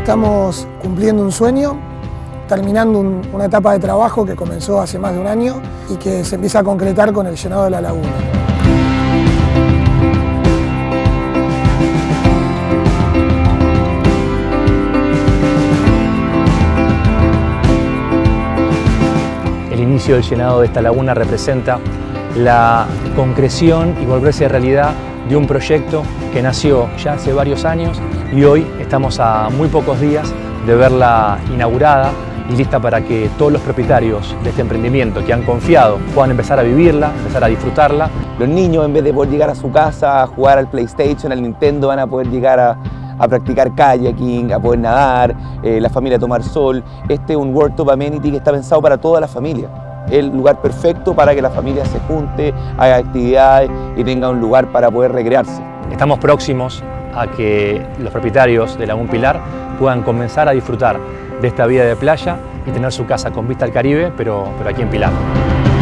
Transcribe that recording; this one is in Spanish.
Estamos cumpliendo un sueño, terminando una etapa de trabajo que comenzó hace más de un año y que se empieza a concretar con el llenado de la laguna. El inicio del llenado de esta laguna representa la concreción y volverse realidad de un proyecto que nació ya hace varios años y hoy estamos a muy pocos días de verla inaugurada y lista para que todos los propietarios de este emprendimiento que han confiado puedan empezar a vivirla, empezar a disfrutarla. Los niños, en vez de poder llegar a su casa a jugar al PlayStation, al Nintendo, van a poder llegar a practicar kayaking, a poder nadar, la familia a tomar sol. Este es un World Top Amenity que está pensado para toda la familia. El lugar perfecto para que la familia se junte, haga actividades y tenga un lugar para poder recrearse. Estamos próximos a que los propietarios de Lagún Pilar puedan comenzar a disfrutar de esta vida de playa y tener su casa con vista al Caribe, pero aquí en Pilar.